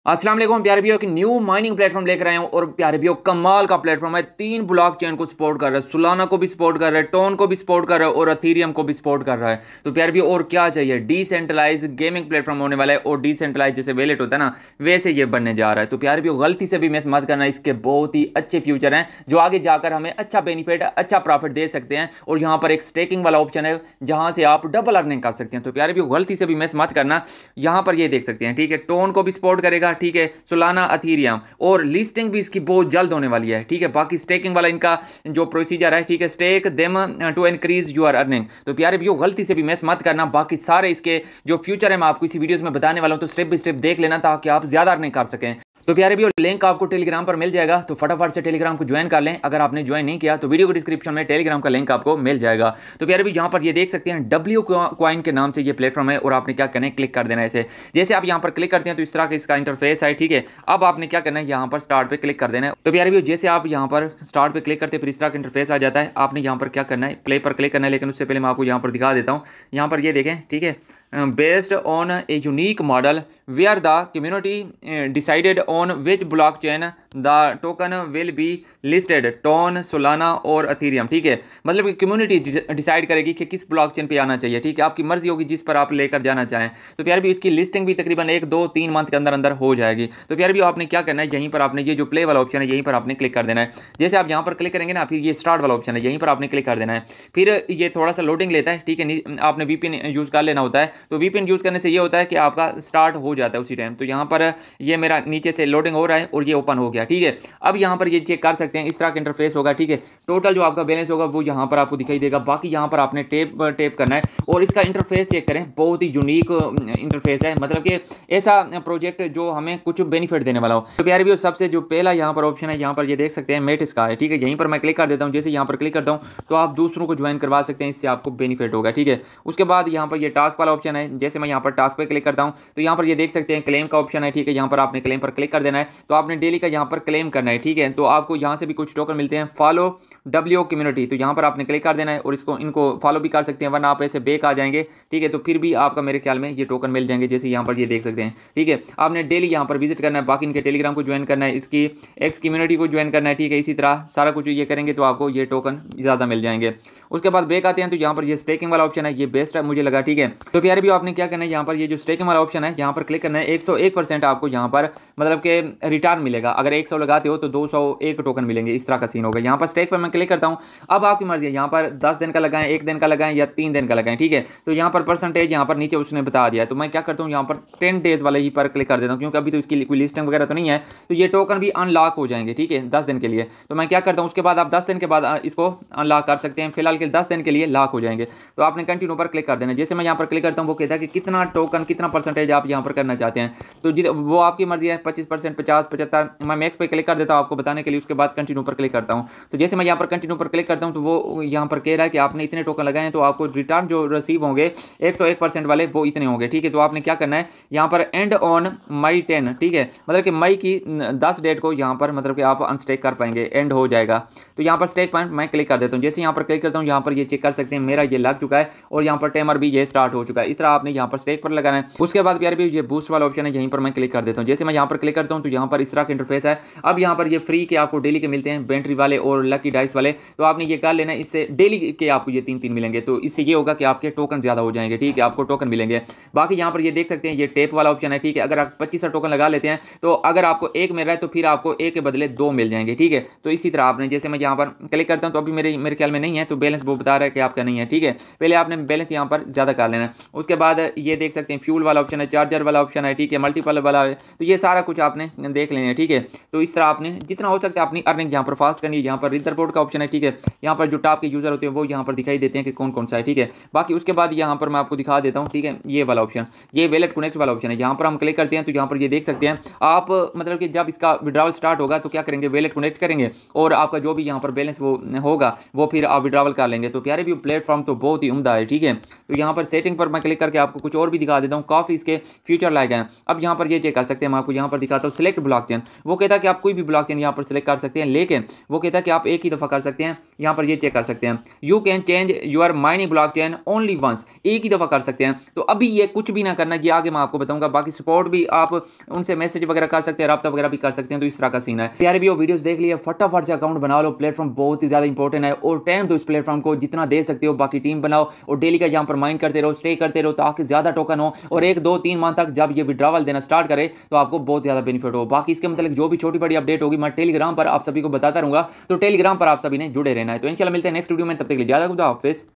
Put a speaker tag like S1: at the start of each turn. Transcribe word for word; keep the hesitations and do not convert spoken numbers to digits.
S1: अस्सलाम वालेकुम प्यारे भाइयों, की न्यू माइनिंग प्लेटफॉर्म लेकर आया हूँ और प्यारे भाइयों कमाल का प्लेटफॉर्म है। तीन ब्लॉकचेन को सपोर्ट कर रहा है, सोलाना को भी सपोर्ट कर रहा है, टोन को भी सपोर्ट कर रहा है और अथीरियम को भी सपोर्ट कर रहा है। तो प्यारे भाइयों और क्या चाहिए, डिसेंट्रलाइज गेमिंग प्लेटफॉर्म होने वाला है और डिसेंट्रलाइज जैसे वैलेट होता है ना, वैसे ये बनने जा रहा है। तो प्यारे भाइयों गलती से भी मिस मत करना, इसके बहुत ही अच्छे फ्यूचर हैं जो आगे जाकर हमें अच्छा बेनिफिट अच्छा प्रॉफिट दे सकते हैं। और यहाँ पर एक स्टेकिंग वाला ऑप्शन है जहां से आप डबल अर्निंग कर सकते हैं। तो प्यारे भाइयों गलती से भी मिस मत करना, यहाँ पर ये देख सकते हैं। ठीक है, टोन को भी सपोर्ट करेगा, ठीक है, सोलाना अथीरियम, और लिस्टिंग भी इसकी बहुत जल्द होने वाली है। ठीक है, बाकी स्टेकिंग वाला इनका जो प्रोसीजर है, ठीक है, stake them to increase your earning. तो प्यारे भाइयों गलती से भी मिस मत करना, बाकी सारे इसके जो फ्यूचर है मैं आपको इसी वीडियोस में बताने वाला हूं, तो स्टेप बाय स्टेप देख लेना ताकि आप ज्यादा अर्निंग कर सकें। तो प्यारे भाइयों लिंक आपको टेलीग्राम पर मिल जाएगा, तो फटाफट से टेलीग्राम को ज्वाइन कर लें। अगर आपने ज्वाइन नहीं किया तो वीडियो को डिस्क्रिप्शन में टेलीग्राम का लिंक आपको मिल जाएगा। तो प्यारे भाई यहाँ पर ये देख सकते हैं डब्ल्यू कॉइन के नाम से ये प्लेटफॉर्म है और आपने क्या करना है, क्लिक कर देना है ऐसे। जैसे आप यहाँ पर क्लिक करते हैं तो इस तरह का इसका इंटरफेस है। ठीक है, अब आपने क्या करना है, यहाँ पर स्टार्ट पे क्लिक कर देना है। तो प्यारे भाई जैसे आप यहाँ पर स्टार्ट पे क्लिक करते हैं फिर इस तरह का इंटरफेस आ जाता है। आपने यहाँ पर क्या करना है, प्ले पर क्लिक करना है, लेकिन उससे पहले मैं आपको यहाँ पर दिखा देता हूँ। यहाँ पर ये देखें, ठीक है, based on a unique model where the community uh, decided on which blockchain the token will be listed, TON, Solana और अथीरियम। ठीक है, मतलब कि कम्युनिटी डिसाइड करेगी कि किस ब्लॉकचेन पे आना चाहिए। ठीक है, आपकी मर्जी होगी जिस पर आप लेकर जाना चाहें। तो प्यारे भी इसकी लिस्टिंग भी तकरीबन एक दो तीन मंथ के अंदर अंदर हो जाएगी। तो प्यारे भी आपने क्या करना है, यहीं पर आपने ये जो प्ले वाला ऑप्शन है यहीं पर आपने क्लिक कर देना है। जैसे आप यहाँ पर क्लिक करेंगे ना, फिर ये स्टार्ट वाला ऑप्शन है यहीं पर आपने क्लिक कर देना है। फिर ये थोड़ा सा लोडिंग लेता है। ठीक है, आपने वीपीएन यूज कर लेना होता है। तो वीपीएन यूज करने से ये होता है कि आपका स्टार्ट हो जाता है उसी टाइम। तो यहाँ पर ये मेरा नीचे से लोडिंग हो रहा है और ये ओपन हो गया। ठीक है, अब यहाँ पर ये चेक कर सकते हैं, इस तरह का इंटरफेस होगा। ठीक है, टोटल जो आपका बैलेंस होगा वो यहाँ पर आपको दिखाई देगा। बाकी यहाँ पर आपने टेप टेप करना है और इसका इंटरफेस चेक करें, बहुत ही यूनिक इंटरफेस है, मतलब कि ऐसा प्रोजेक्ट जो हमें कुछ बेनिफिट देने वाला हो। तो प्यारे भी सबसे जो पहला यहाँ पर ऑप्शन है, यहाँ पर ये देख सकते हैं मेट इसका है। ठीक है, यहीं पर मैं क्लिक कर देता हूँ। जैसे यहाँ पर क्लिक करता हूँ तो आप दूसरों को ज्वाइन करवा सकते हैं, इससे आपको बेनिफिट होगा। ठीक है, उसके बाद यहाँ पर ये टास्क वाला ऑप्शन है। जैसे मैं यहाँ पर टास्क पे क्लिक करता हूँ तो यहाँ पर ये देख सकते हैं क्लेम का ऑप्शन है। ठीक है, यहाँ पर आपने क्लेम पर क्लिक कर देना है। तो आपने डेली का यहाँ पर क्लेम करना है। ठीक है, तो आपको यहाँ से भी कुछ टोकन मिलते हैं, फॉलो डब्ल्यू कम्युनिटी, तो यहाँ पर आपने क्लिक कर देना है और इसको इनको फॉलो भी कर सकते हैं, वरना आप ऐसे बेक आ जाएंगे। ठीक है, तो फिर भी आपका मेरे ख्याल में ये टोकन मिल जाएंगे, जैसे यहाँ पर ये देख सकते हैं। ठीक है, आपने डेली यहाँ पर विजिट करना है, बाकी इनके टेलीग्राम को ज्वाइन करना है, इसकी एक्स कम्युनिटी को ज्वाइन करना है। ठीक है, इसी तरह सारा कुछ ये करेंगे तो आपको ये टोकन ज़्यादा मिल जाएंगे। उसके बाद बेक आते हैं तो यहाँ पर ये स्टेकिंग वाला ऑप्शन है, ये बेस्ट है मुझे लगा। ठीक है, तो प्यारे भी आपने क्या करना है, यहाँ पर ये जो स्टेकिंग वाला ऑप्शन है यहाँ पर क्लिक करना है। एक सौ एक परसेंट आपको यहाँ पर मतलब के रिटर्न मिलेगा। अगर एक सौ लगाते हो तो दो सौ एक टोकन मिलेंगे, इस तरह का सीन होगा। यहाँ पर स्टेक पर मैं क्लिक करता हूँ। अब आपकी मर्जी है, यहाँ पर दस दिन का लगाएं, एक दिन का लगाएं या तीन दिन का लगाएं। ठीक है, तो यहाँ पर परसेंटेज यहाँ पर नीचे उसने बता दिया है। तो मैं क्या करता हूँ, यहाँ पर टेन डेज वाले ही पर क्लिक कर देता हूँ, क्योंकि अभी तो इसकी कोई लिस्टिंग वगैरह तो नहीं है, तो ये टोकन भी अनलॉक हो जाएंगे। ठीक है, दस दिन के लिए। तो मैं क्या करता हूँ, उसके बाद आप दस दिन के बाद इसको अनलॉक कर सकते हैं। फिलहाल के दस दिन के लिए लॉक हो जाएंगे। तो आपने कंटिन्यू पर क्लिक कर देना। जैसे मैं यहाँ पर क्लिक करता हूँ वो कहता है कि कितना टोकन कितना परसेंटेज आप यहाँ पर करना चाहते हैं, तो वो आपकी मर्जी है, पच्चीस परसेंट, पचास, पचहत्तर। मैं मैक्स पे क्लिक कर देता हूँ आपको बताने के लिए। उसके बाद कंटिन्यू पर क्लिक करता हूँ। तो जैसे मैं यहाँ पर कंटिन्यू पर क्लिक करता हूँ तो वो यहाँ पर कह रहा है कि आपने इतने टोकन लगाए हैं तो आपको रिटर्न जो रिसीव होंगे एक सौ एक परसेंट वाले वो इतने होंगे। ठीक है, तो आपने क्या करना है, यहाँ पर एंड ऑन मई टेन, ठीक है, मतलब कि मई की दस डेट को यहाँ पर मतलब कि आप अनस्टेक कर पाएंगे, एंड हो जाएगा। तो यहाँ पर स्टेक पॉइंट मैं क्लिक कर देता हूँ। जैसे यहाँ पर क्लिक करता हूँ, यहाँ पर ये चेक कर सकते हैं मेरा ये लग चुका है और यहाँ पर टाइमर भी ये स्टार्ट हो चुका है। इस तरह आपने यहाँ पर स्टेक पर लगाना है। उसके बाद प्यारे भी ये बूस्ट वाला ऑप्शन है, यहीं पर मैं क्लिक कर देता हूँ। जैसे मैं यहाँ पर क्लिक करता हूँ तो यहाँ पर इस तरह का इंटरफेस है। अब यहाँ पर ये फ्री के आपको डेली के मिलते हैं, बेंट्री वाले और लकी डाइस वाले। तो आपने ये कर लेना है, इससे डेली के आपको ये तीन तीन मिलेंगे। तो इससे ये होगा कि आपके टोकन ज्यादा हो जाएंगे। ठीक है, आपको टोकन मिलेंगे। बाकी यहाँ पर ये देख सकते हैं ये टेप वाला ऑप्शन है। ठीक है, अगर आप पच्चीस टोकन लगा लेते हैं तो अगर आपको एक मिल रहा है तो फिर आपको एक के बदले दो मिल जाएंगे। ठीक है, तो इसी तरह आपने, जैसे मैं यहाँ पर क्लिक करता हूँ तो अभी मेरे मेरे ख्याल में नहीं है, तो बैलेंस वो बता रहा है कि आपका नहीं है। ठीक है, पहले आपने बैलेंस यहाँ पर ज्यादा कर लेना है। उसके बाद ये देख सकते हैं फ्यूल वाला ऑप्शन है, चार्जर वाला ऑप्शन है। ठीक है, मल्टीपल वाला है। तो ये सारा कुछ आपने देख लेना है। ठीक है, तो इस तरह आपने जितना हो सकता है अपनी अर्निंग यहाँ पर फास्ट करनी है। यहाँ पर रिदरबोर्ड का ऑप्शन है। ठीक है, यहाँ पर जो टॉप के यूजर होते हैं वो यहाँ पर दिखाई देते हैं कि कौन कौन सा है। ठीक है, बाकी उसके बाद यहाँ पर मैं आपको दिखा देता हूँ। ठीक है, ये वाला ऑप्शन, ये वैलेट कनेक्ट वाला ऑप्शन है। यहाँ पर हम क्लिक करते हैं तो यहाँ पर ये देख सकते हैं आप, मतलब कि जब इसका विड्रॉवल स्टार्ट होगा तो क्या करेंगे, वैलेट कनेक्ट करेंगे और आपका जो भी यहाँ पर बैलेंस वो होगा वो फिर आप विड्रॉवल कर लेंगे। तो प्यारे भी प्लेटफॉर्म तो बहुत ही उम्दा है। ठीक है, तो यहाँ पर सेटिंग पर मैं क्लिक क्लिक करके आपको कुछ और भी दिखा देता हूँ, काफ़ी इसके फ्यूचर लाइक हैं। अब यहाँ पर ये चेक कर सकते हैं, मैं आपको यहाँ पर दिखाता हूँ सिलेक्ट ब्लॉकचेन। वो कहता है कि आप कोई भी ब्लॉकचेन यहाँ पर सिलेक्ट कर सकते हैं, लेकिन वो कहता है कि आप एक ही दफ़ा कर सकते हैं। यहाँ पर ये चेक कर सकते हैं, you can change your mining blockchain only once, एक ही दफ़ा कर सकते हैं। तो अभी ये कुछ भी ना करना, ये आगे मैं आपको बताऊंगा। बाकी सपोर्ट भी आप उनसे मैसेज वगैरह कर सकते हैं, रब्ता वगैरह भी कर सकते हैं। तो इस तरह का सीन है यार। भी वो वीडियोस देख लिए, फटाफट से अकाउंट बना लो, प्लेटफॉर्म बहुत ही ज़्यादा इंपॉर्टेंट है और टाइम दो इस प्लेटफॉर्म को जितना दे सकते हो। बाकी टीम बनाओ और डेली का यहाँ पर माइंड करते रहो, स्टे करते रहो ताकि ज़्यादा टोकन हो और एक दो तीन माह तक जब ये विड्रॉवल देना स्टार्ट करे तो आपको बहुत ज़्यादा बेनिफिट हो। बाकी इसके मतलब जो भी छोटी बड़ी अपडेट होगी मैं टेलीग्राम पर आप सभी को बताता रहूंगा, तो टेलीग्राम पर आप सभी ने जुड़े रहना है। तो इंशाल्लाह मिलते हैं नेक्स्ट वीडियो में, तब तक के लिए ज़्यादा खुदा हाफिज़।